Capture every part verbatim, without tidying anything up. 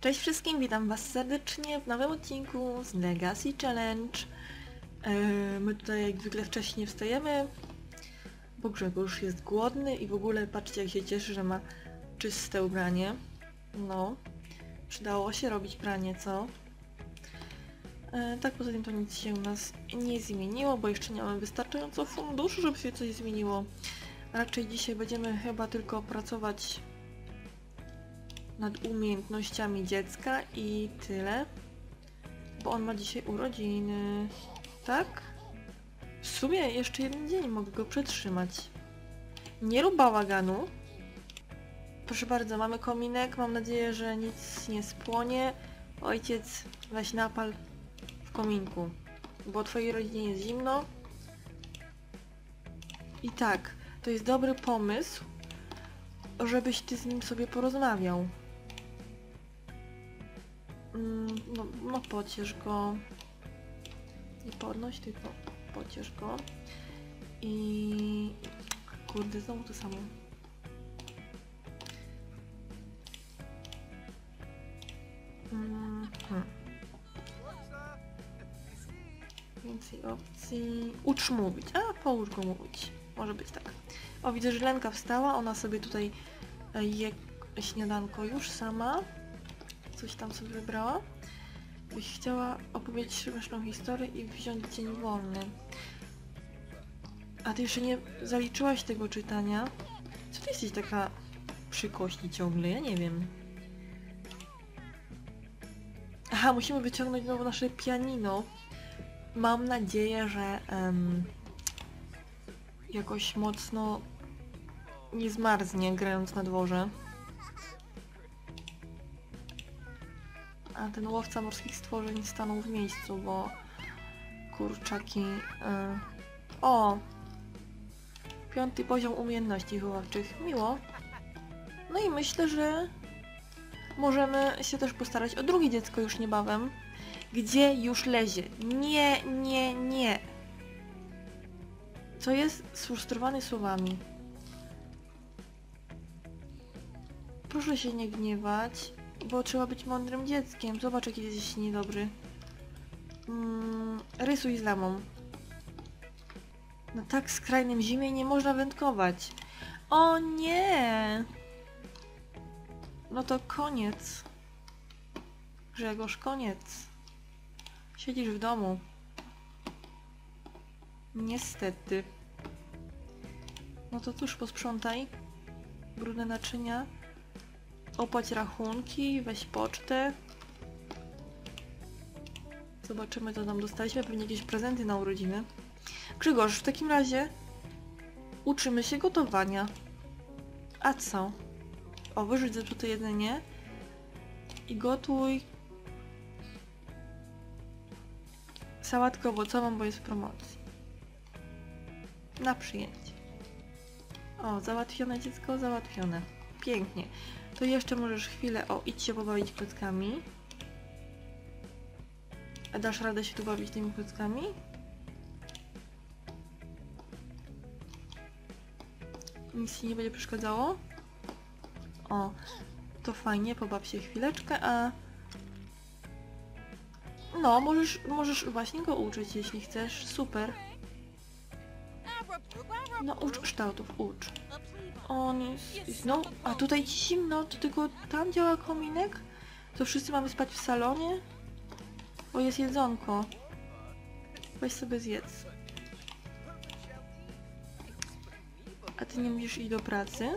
Cześć wszystkim, witam was serdecznie w nowym odcinku z Legacy Challenge. Yy, my tutaj jak zwykle wcześniej wstajemy, bo Grzegorz jest głodny i w ogóle patrzcie jak się cieszy, że ma czyste ubranie. No, przydało się robić pranie, co? Yy, tak poza tym to nic się u nas nie zmieniło, bo jeszcze nie mamy wystarczająco funduszy, żeby się coś zmieniło. Raczej dzisiaj będziemy chyba tylko pracować nad umiejętnościami dziecka i tyle. Bo on ma dzisiaj urodziny. Tak? W sumie jeszcze jeden dzień mogę go przetrzymać. Nie rób bałaganu. Proszę bardzo, mamy kominek. Mam nadzieję, że nic nie spłonie. Ojciec, weź napal w kominku. Bo twojej rodzinie jest zimno. I tak, to jest dobry pomysł, żebyś ty z nim sobie porozmawiał. No, no pociesz go. Nie podnoś, tylko pociesz go. I... Kurde, znowu to samo. Mm -hmm. Więcej opcji. Ucz mówić. A, poucz go mówić. Może być tak. O, widzę, że Lenka wstała. Ona sobie tutaj je śniadanko już sama. Coś tam sobie wybrała. Byś chciała opowiedzieć śmieszną historię i wziąć dzień wolny. A ty jeszcze nie zaliczyłaś tego czytania? Co ty jesteś taka przy kości ciągle? Ja nie wiem. Aha, musimy wyciągnąć znowu nasze pianino. Mam nadzieję, że um, jakoś mocno nie zmarznie grając na dworze. A ten łowca morskich stworzeń stanął w miejscu, bo kurczaki... Yy. O! Piąty poziom umiejętności wychowawczych. Miło. No i myślę, że możemy się też postarać o drugie dziecko już niebawem. Gdzie już lezie? Nie, nie, nie. Co jest? Sfrustrowany słowami. Proszę się nie gniewać. Bo trzeba być mądrym dzieckiem. Zobacz, jaki jesteś niedobry. Mm, rysuj z lamą. Na tak skrajnym zimie nie można wędkować. O nie! No to koniec. Grzegorz, koniec. Siedzisz w domu. Niestety. No to cóż, posprzątaj. Brudne naczynia. Opłać rachunki, weź pocztę. Zobaczymy, co tam dostaliśmy. Pewnie jakieś prezenty na urodziny. Grzegorz, w takim razie uczymy się gotowania. A co? O, wyrzuć zepsute jedzenie i gotuj sałatkę owocową, bo jest w promocji. Na przyjęcie. O, załatwione dziecko, załatwione. Pięknie. To jeszcze możesz chwilę, o, idź się pobawić klockami. A dasz radę się tu bawić tymi klockami? Nic ci nie będzie przeszkadzało? O, to fajnie, pobaw się chwileczkę, a... No, możesz, możesz właśnie go uczyć, jeśli chcesz. Super. No, ucz kształtów, ucz. On jest... No, a tutaj ci zimno, to tylko tam działa kominek? To wszyscy mamy spać w salonie? Bo jest jedzonko. Weź sobie zjedz. A ty nie musisz iść do pracy?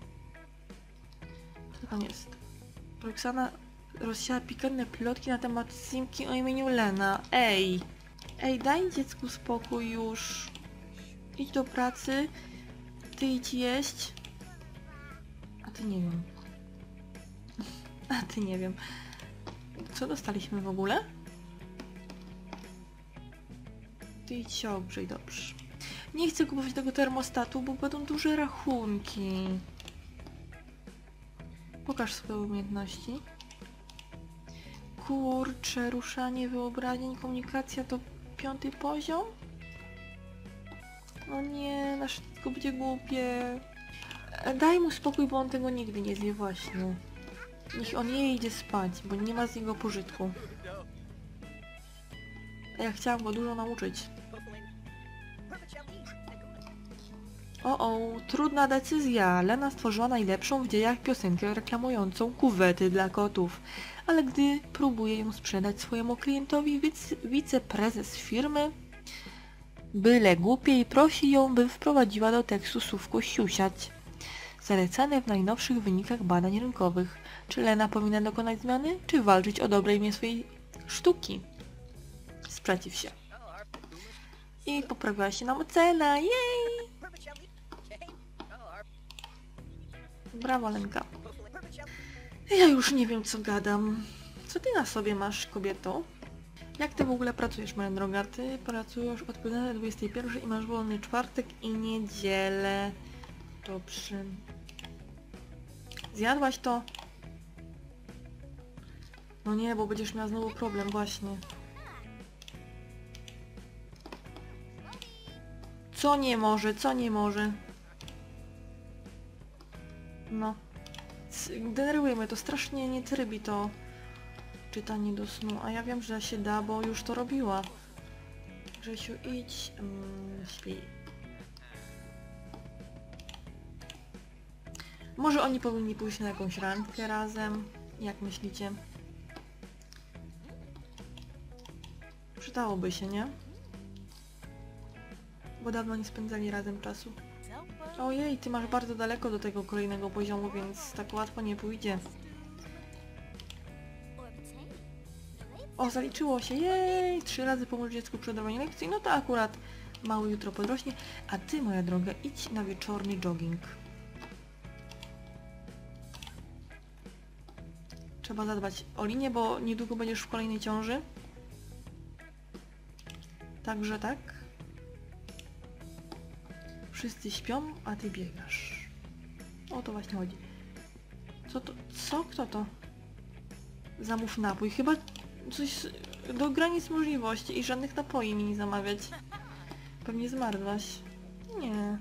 Co tam jest? Roxana rozsiała pikantne plotki na temat Simki o imieniu Lena. Ej! Ej, daj dziecku spokój już. Idź do pracy. Ty idź jeść. A ty nie wiem. A ty nie wiem. Co dostaliśmy w ogóle? Ty idź się ogrzej, dobrze. Nie chcę kupować tego termostatu, bo będą duże rachunki. Pokaż swoje umiejętności. Kurcze, ruszanie wyobraźni, komunikacja to piąty poziom? No nie, nasze dziecko będzie głupie. Daj mu spokój, bo on tego nigdy nie zje właśnie. Niech on nie idzie spać, bo nie ma z niego pożytku. A ja chciałam go dużo nauczyć. O, o, trudna decyzja. Lena stworzyła najlepszą w dziejach piosenkę reklamującą kuwety dla kotów. Ale gdy próbuje ją sprzedać swojemu klientowi, wic wiceprezes firmy, byle głupiej, prosi ją, by wprowadziła do tekstu słówko siusiać. Zalecane w najnowszych wynikach badań rynkowych. Czy Lena powinna dokonać zmiany, czy walczyć o dobre imię swojej sztuki? Sprzeciw się. I poprawiła się nam ocena, jej! Brawo, Lenka. Ja już nie wiem, co gadam. Co ty na sobie masz, kobieto? Jak ty w ogóle pracujesz, moja droga? Ty pracujesz od piątej do dwudziestej pierwszej i masz wolny czwartek i niedzielę. Dobrze. Zjadłaś to? No nie, bo będziesz miała znowu problem, właśnie. Co nie może, co nie może? No. Denerwuje mnie to, strasznie nie trybi to czytanie do snu, a ja wiem, że się da, bo już to robiła. Grzesiu, idź, um, śpi. Może oni powinni pójść na jakąś randkę razem? Jak myślicie? Przydałoby się, nie? Bo dawno nie spędzali razem czasu. Ojej, ty masz bardzo daleko do tego kolejnego poziomu, więc tak łatwo nie pójdzie. O, zaliczyło się, jej! Trzy razy pomóż dziecku przy odrywaniu lekcji, no to akurat mały jutro podrośnie. A ty, moja droga, idź na wieczorny jogging. Trzeba zadbać o linię, bo niedługo będziesz w kolejnej ciąży. Także tak. Wszyscy śpią, a ty biegasz. O to właśnie chodzi. Co to? Co? Kto to? Zamów napój. Chyba coś do granic możliwości i żadnych napoi mi nie zamawiać. Pewnie zmarłaś. Nie.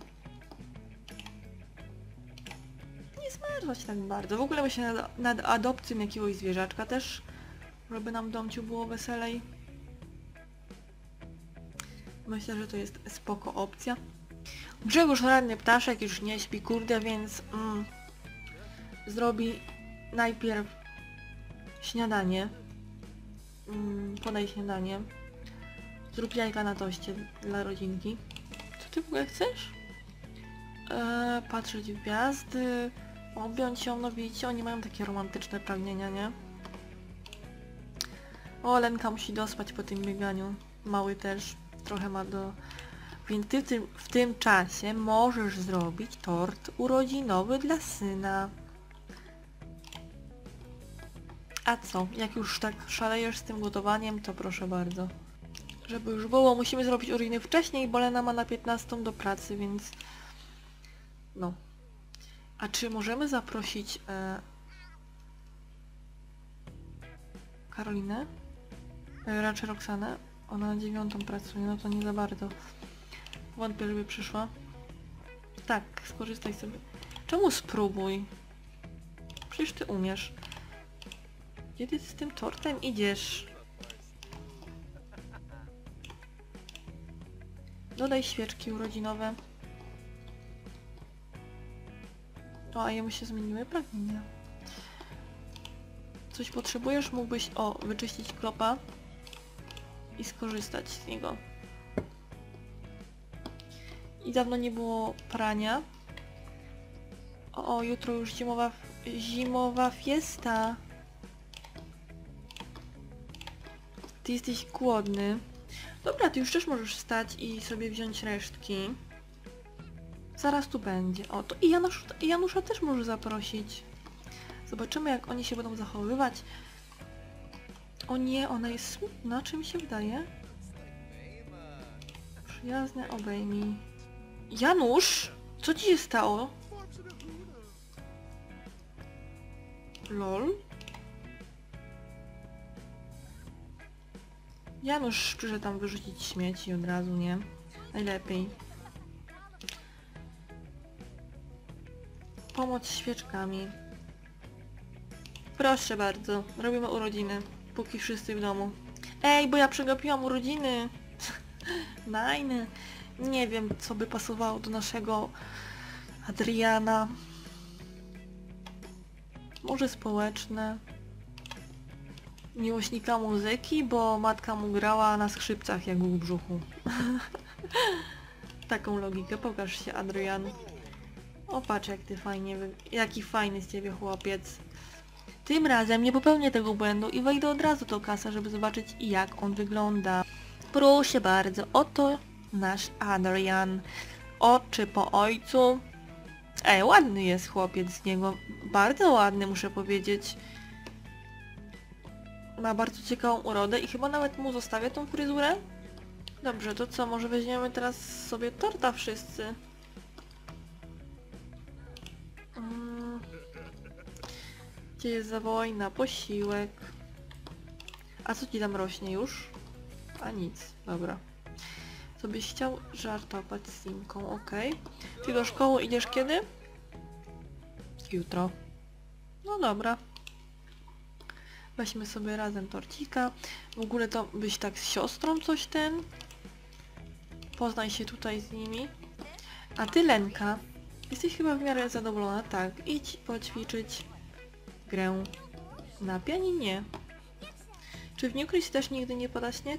Nie zmarłaś tak bardzo. W ogóle myślę nad, nad adopcją jakiegoś zwierzaczka też, żeby nam w domciu było weselej. Myślę, że to jest spoko opcja. Grzegorz, ranny ptaszek, już nie śpi, kurde, więc mm, zrobi najpierw śniadanie. Mm, podaj śniadanie. Zrób jajka na toście dla rodzinki. Co ty w ogóle chcesz? Eee, patrzeć w gwiazdy, objąć ją, no widzicie, oni mają takie romantyczne pragnienia, nie? O, Lenka musi dospać po tym bieganiu. Mały też trochę ma do... Więc ty w tym, w tym czasie możesz zrobić tort urodzinowy dla syna. A co? Jak już tak szalejesz z tym gotowaniem, to proszę bardzo. Żeby już było, musimy zrobić urodziny wcześniej, bo Lena ma na piętnastą do pracy, więc... No. A czy możemy zaprosić... E... Karolinę? E, raczej Roxanę? Ona na dziewiątą pracuje, no to nie za bardzo. Wątpię, żeby przyszła. Tak, skorzystaj sobie. Czemu spróbuj? Przecież ty umiesz. Gdzie ty z tym tortem idziesz? Dodaj świeczki urodzinowe. O, a jemu się zmieniły pragnienia. Coś potrzebujesz? Mógłbyś, o, wyczyścić klopa i skorzystać z niego. I dawno nie było prania. O, o, jutro już zimowa, zimowa fiesta. Ty jesteś głodny. Dobra, ty już też możesz wstać i sobie wziąć resztki. Zaraz tu będzie. O, to i Janusz, i Janusza też możesz zaprosić. Zobaczymy, jak oni się będą zachowywać. O nie, ona jest smutna. Czy mi się wydaje? Przyjazne, obejmij. Janusz! Co ci się stało? Lol? Janusz przyszedł tam wyrzucić śmieci od razu, nie? Najlepiej. Pomoc świeczkami. Proszę bardzo, robimy urodziny, póki wszyscy w domu. Ej, bo ja przegapiłam urodziny. Najny. Nie wiem, co by pasowało do naszego Adriana. Może społeczne. Miłośnika muzyki, bo matka mu grała na skrzypcach, jak był w brzuchu. Taką logikę, pokaż się, Adrian. O, patrz, jak ty fajnie, wy... jaki fajny z ciebie chłopiec. Tym razem nie popełnię tego błędu i wejdę od razu do kasa, żeby zobaczyć, jak on wygląda. Proszę bardzo, oto nasz Adrian. Oczy po ojcu. Ej, ładny jest chłopiec z niego. Bardzo ładny, muszę powiedzieć. Ma bardzo ciekawą urodę i chyba nawet mu zostawię tą fryzurę. Dobrze, to co? Może weźmiemy teraz sobie torta wszyscy? Hmm. Gdzie jest zawołaj na posiłek? A co ci tam rośnie już? A nic, dobra. Co byś chciał żartować z Simką, okej. Okay. Ty do szkoły idziesz kiedy? Jutro. No dobra. Weźmy sobie razem torcika. W ogóle to byś tak z siostrą coś ten? Poznaj się tutaj z nimi. A ty, Lenka, jesteś chyba w miarę zadowolona? Tak, idź poćwiczyć grę na pianinie. Czy w Newcrest też nigdy nie pada śnieg?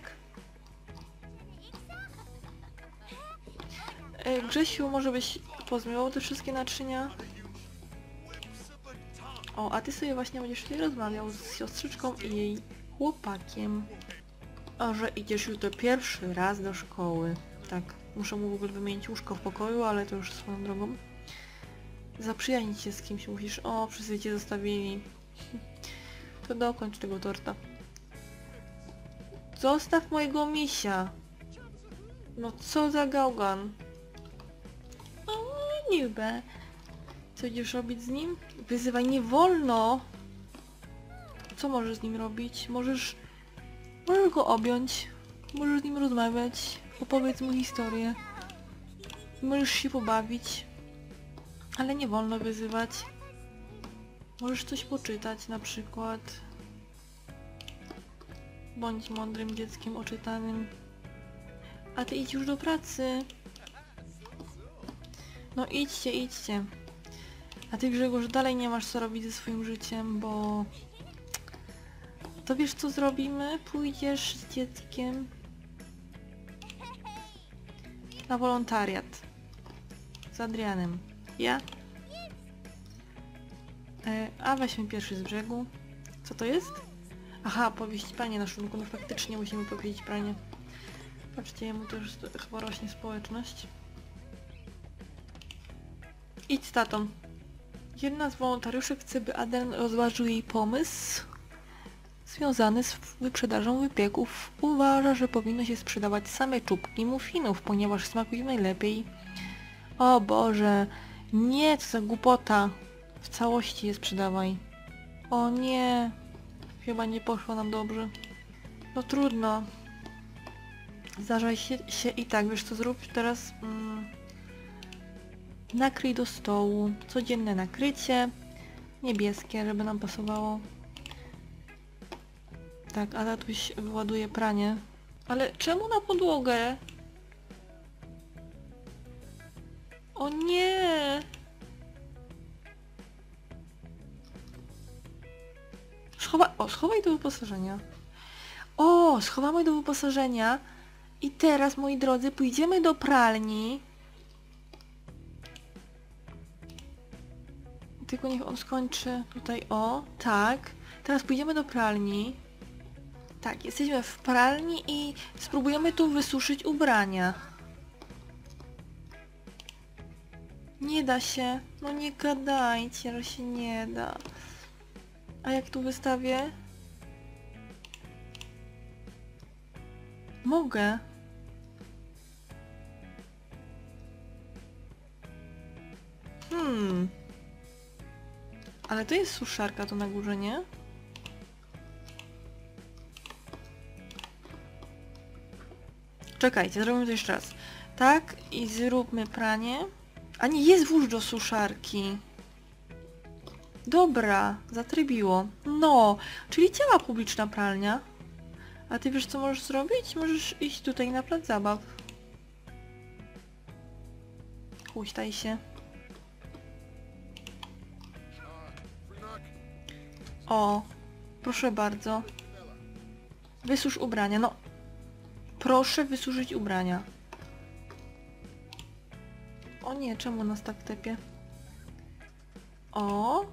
E, Grzesiu, może byś pozmywał te wszystkie naczynia? O, a ty sobie właśnie będziesz tutaj rozmawiał z siostrzyczką i jej chłopakiem. O, że idziesz jutro pierwszy raz do szkoły. Tak, muszę mu w ogóle wymienić łóżko w pokoju, ale to już swoją drogą. Zaprzyjaźnić się z kimś musisz. O, wszyscy cię zostawili. To dokończ tego torta. Zostaw mojego misia. No co za gałgan. O, niby. Co będziesz robić z nim? Wyzywaj, nie wolno! Co możesz z nim robić? Możesz... Możesz go objąć. Możesz z nim rozmawiać. Opowiedz mu historię. Możesz się pobawić. Ale nie wolno wyzywać. Możesz coś poczytać na przykład. Bądź mądrym dzieckiem oczytanym. A ty idź już do pracy. No idźcie, idźcie. A ty, Grzegorz, dalej nie masz co robić ze swoim życiem, bo... To wiesz, co zrobimy? Pójdziesz z dzieckiem na wolontariat. Z Adrianem. Ja? E, a weźmy pierwszy z brzegu. Co to jest? Aha, powieść pranie na szunku. No faktycznie musimy powiedzieć pranie. Patrzcie, jemu też chyba rośnie społeczność. Idź z tatą. Jedna z wolontariuszy chce, by Adrian rozważył jej pomysł związany z wyprzedażą wypieków. Uważa, że powinno się sprzedawać same czubki muffinów, ponieważ smakują najlepiej. O Boże, nie, co za głupota. W całości je sprzedawaj. O nie, chyba nie poszło nam dobrze. No trudno. Zdarzaj się, się i tak, wiesz co zrób teraz? Mm. Nakryj do stołu. Codzienne nakrycie. Niebieskie, żeby nam pasowało. Tak, a tatuś wyładuje pranie. Ale czemu na podłogę? O nie! Schowaj... O, schowaj do wyposażenia. O, schowamy do wyposażenia. I teraz, moi drodzy, pójdziemy do pralni. Tylko niech on skończy tutaj, o, tak. Teraz pójdziemy do pralni. Tak, jesteśmy w pralni i spróbujemy tu wysuszyć ubrania. Nie da się. No nie gadajcie, że się nie da. A jak tu wystawię? Mogę. Hmm. Ale to jest suszarka tu na górze, nie? Czekajcie, zrobimy to jeszcze raz. Tak, i zróbmy pranie. A nie, jest włóż do suszarki. Dobra, zatrybiło. No, czyli działa publiczna pralnia. A ty wiesz co możesz zrobić? Możesz iść tutaj na plac zabaw. Huśtaj się. O, proszę bardzo. Wysusz ubrania, no. Proszę wysuszyć ubrania. O nie, czemu nas tak tepie? O.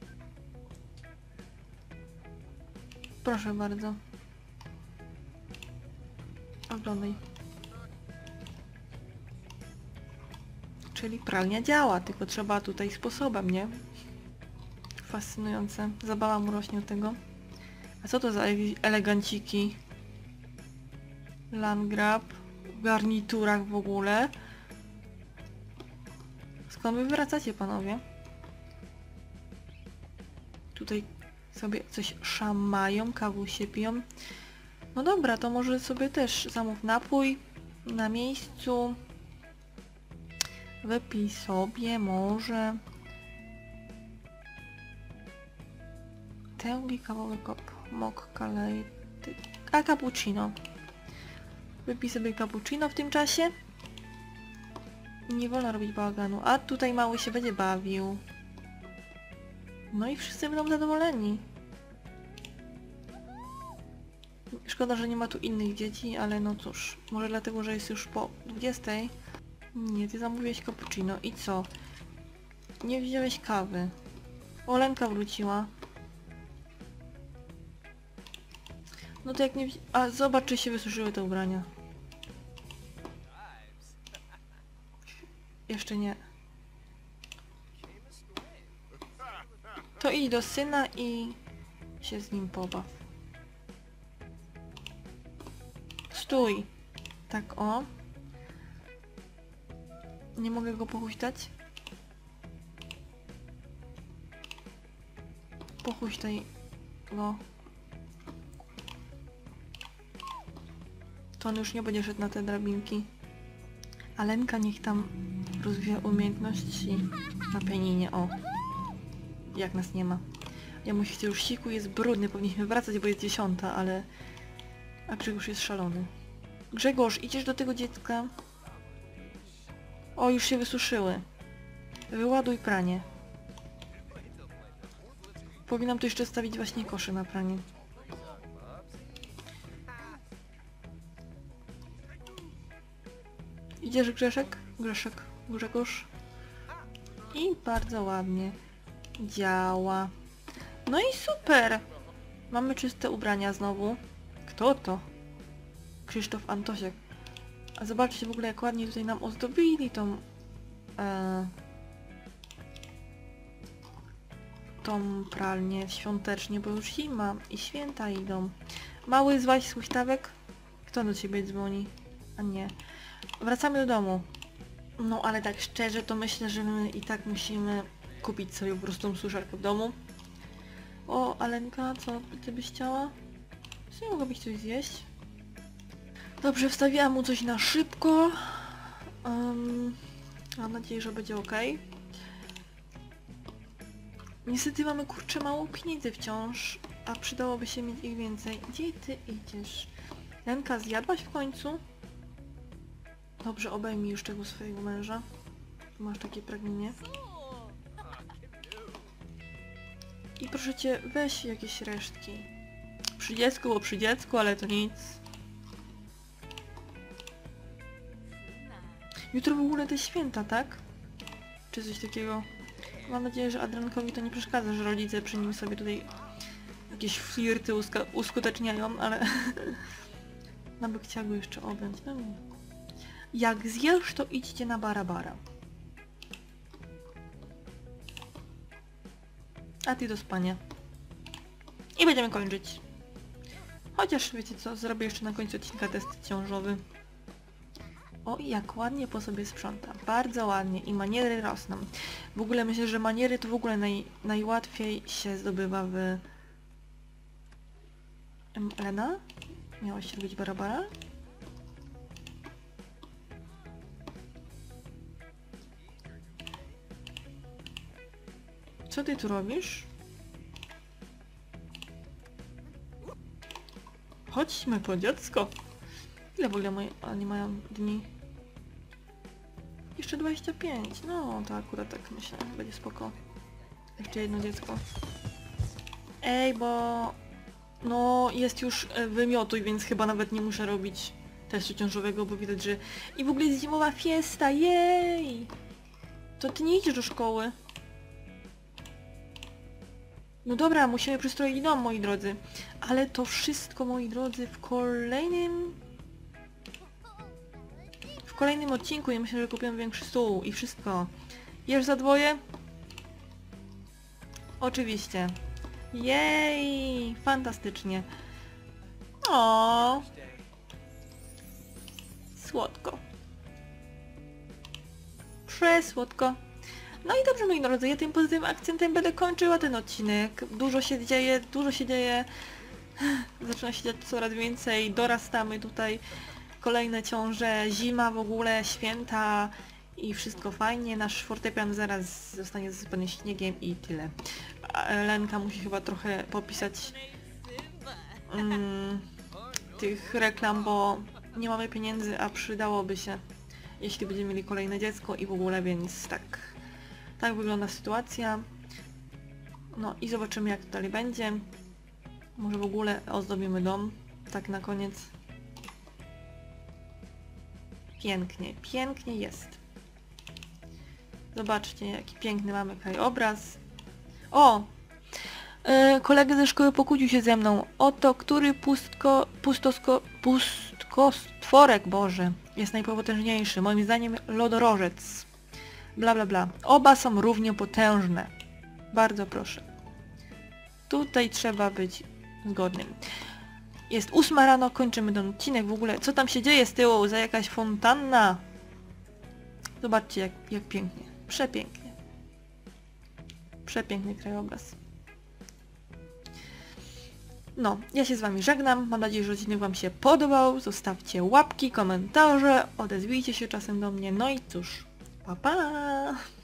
Proszę bardzo. Oglądaj. Czyli pralnia działa, tylko trzeba tutaj sposobem, nie? Fascynujące. Zabawa mu rośnie od tego. A co to za eleganciki? Landgrab. W garniturach w ogóle. Skąd wy wracacie, panowie? Tutaj sobie coś szamają, kawusie piją. No dobra, to może sobie też zamów napój na miejscu. Wypij sobie może. Tęgi kawowy kop. Mok kalej. A cappuccino. Wypij sobie cappuccino w tym czasie. Nie wolno robić bałaganu. A tutaj mały się będzie bawił. No i wszyscy będą zadowoleni. Szkoda, że nie ma tu innych dzieci, ale no cóż. Może dlatego, że jest już po dwudziestej. Nie, ty zamówiłeś cappuccino. I co? Nie wziąłeś kawy. Olenka wróciła. No to jak nie wzi... A zobacz, czy się wysuszyły te ubrania. Jeszcze nie. To idź do syna i się z nim pobaw. Stój. Tak o. Nie mogę go pochuśtać? Pochuśtaj go. To on już nie będzie szedł na te drabinki. A Lenka niech tam rozwija umiejętności na pianinie. O. Jak nas nie ma. Ja mu się już siku, jest brudny, powinniśmy wracać, bo jest dziesiąta, ale... A Grzegorz jest szalony. Grzegorz, idziesz do tego dziecka? O, już się wysuszyły. Wyładuj pranie. Powinnam tu jeszcze stawić właśnie kosze na pranie. Idziesz Grzeszek? Grzeszek, Grzegorz. I bardzo ładnie działa. No i super! Mamy czyste ubrania znowu. Kto to? Krzysztof Antosiak. A zobaczcie w ogóle jak ładnie tutaj nam ozdobili tą... E, tą pralnię świątecznie, bo już zima i święta idą. Mały złaś z huśtawek? Kto do ciebie dzwoni? A nie. Wracamy do domu. No ale tak szczerze to myślę, że my i tak musimy kupić sobie po prostu tą suszarkę w domu. O, Alenka, co ty byś chciała? Czy nie mogłabyś coś zjeść? Dobrze, wstawiłam mu coś na szybko. Um, mam nadzieję, że będzie ok. Niestety mamy kurczę mało pieniędzy wciąż, a przydałoby się mieć ich więcej. Gdzie ty idziesz? Lenka, zjadłaś w końcu? Dobrze, obejmij już tego swojego męża. Masz takie pragnienie. I proszę cię, weź jakieś resztki. Przy dziecku, bo przy dziecku, ale to nic. Jutro w ogóle te święta, tak? Czy coś takiego? Mam nadzieję, że Adriankowi to nie przeszkadza, że rodzice przy nim sobie tutaj jakieś flirty uskuteczniają, ale... No by chciał go jeszcze objąć. No nie. Jak zjesz, to idźcie na bara-bara. A ty do spania. I będziemy kończyć. Chociaż wiecie co, zrobię jeszcze na końcu odcinka test ciążowy. O, jak ładnie po sobie sprząta. Bardzo ładnie i maniery rosną. W ogóle myślę, że maniery to w ogóle naj, najłatwiej się zdobywa w... Elena? Miałaś robić bara-bara? Co ty tu robisz? Chodźmy po dziecko. Ile w ogóle moi, oni mają dni? Jeszcze dwadzieścia pięć. No, to akurat tak myślę. Będzie spoko. Jeszcze jedno dziecko. Ej, bo... No, jest już e, wymiotuj, więc chyba nawet nie muszę robić testu ciążowego, bo widać, że... I w ogóle jest zimowa fiesta, jej! To ty nie idziesz do szkoły. No dobra, musimy przystroić dom, moi drodzy. Ale to wszystko, moi drodzy, w kolejnym... W kolejnym odcinku. Ja myślę, że kupiłem większy stół i wszystko. Jesz za dwoje? Oczywiście. Jej! Fantastycznie. O, słodko. Przesłodko. No i dobrze, moi drodzy, ja tym pozytywnym akcentem będę kończyła ten odcinek. Dużo się dzieje, dużo się dzieje. Zaczyna się dziać coraz więcej, dorastamy tutaj. Kolejne ciąże, zima w ogóle, święta i wszystko fajnie. Nasz fortepian zaraz zostanie zasypany śniegiem i tyle. A Lenka musi chyba trochę popisać mm, tych reklam, bo nie mamy pieniędzy, a przydałoby się, jeśli będziemy mieli kolejne dziecko i w ogóle, więc tak. Tak wygląda sytuacja. No i zobaczymy, jak to dalej będzie. Może w ogóle ozdobimy dom, tak na koniec. Pięknie, pięknie jest. Zobaczcie, jaki piękny mamy krajobraz. O! Yy, kolega ze szkoły pokłócił się ze mną o to, który pustko, pustosko, pustkostworek, Boże, jest najpotężniejszy. Moim zdaniem lodorożec. Bla bla bla. Oba są równie potężne. Bardzo proszę. Tutaj trzeba być zgodnym. Jest ósma rano, kończymy ten odcinek. W ogóle, co tam się dzieje z tyłu? Za jakaś fontanna? Zobaczcie, jak, jak pięknie. Przepięknie. Przepiękny krajobraz. No, ja się z wami żegnam. Mam nadzieję, że odcinek wam się podobał. Zostawcie łapki, komentarze, odezwijcie się czasem do mnie. No i cóż, pa pa!